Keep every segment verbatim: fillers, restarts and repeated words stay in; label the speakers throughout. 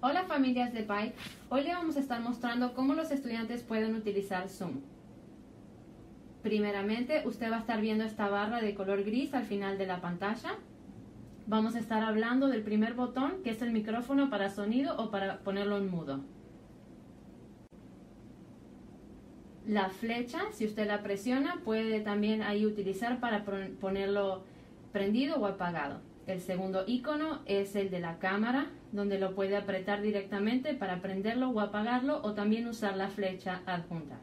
Speaker 1: Hola familias de Pi, hoy le vamos a estar mostrando cómo los estudiantes pueden utilizar Zoom. Primeramente, usted va a estar viendo esta barra de color gris al final de la pantalla. Vamos a estar hablando del primer botón, que es el micrófono para sonido o para ponerlo en mudo. La flecha, si usted la presiona, puede también ahí utilizar para ponerlo prendido o apagado. El segundo icono es el de la cámara, donde lo puede apretar directamente para prenderlo o apagarlo, o también usar la flecha adjunta.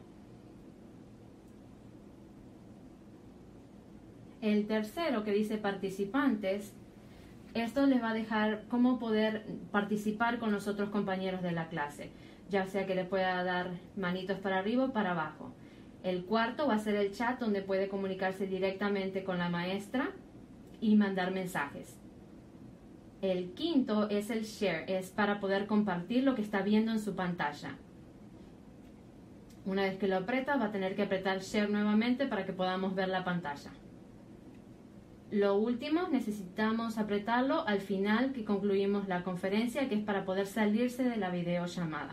Speaker 1: El tercero, que dice participantes, esto les va a dejar cómo poder participar con los otros compañeros de la clase, ya sea que le pueda dar manitos para arriba o para abajo. El cuarto va a ser el chat, donde puede comunicarse directamente con la maestra y mandar mensajes. El quinto es el share, es para poder compartir lo que está viendo en su pantalla. Una vez que lo aprieta, va a tener que apretar share nuevamente para que podamos ver la pantalla. Lo último, necesitamos apretarlo al final que concluimos la conferencia, que es para poder salirse de la videollamada.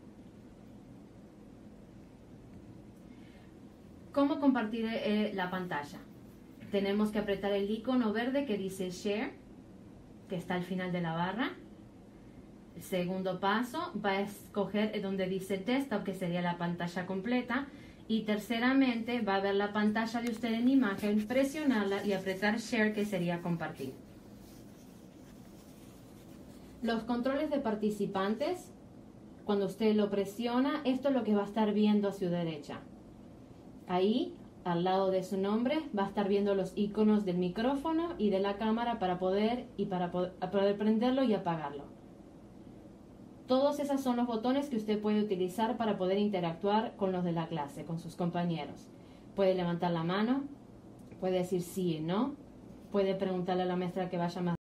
Speaker 1: ¿Cómo compartir eh, la pantalla? Tenemos que apretar el icono verde que dice Share, que está al final de la barra. El segundo paso, va a escoger donde dice Desktop, que sería la pantalla completa. Y terceramente, va a ver la pantalla de usted en imagen, presionarla y apretar Share, que sería compartir. Los controles de participantes, cuando usted lo presiona, esto es lo que va a estar viendo a su derecha. Ahí, al lado de su nombre, va a estar viendo los iconos del micrófono y de la cámara para poder, y para poder, poder prenderlo y apagarlo. Todos esos son los botones que usted puede utilizar para poder interactuar con los de la clase, con sus compañeros. Puede levantar la mano, puede decir sí y no, puede preguntarle a la maestra que vaya más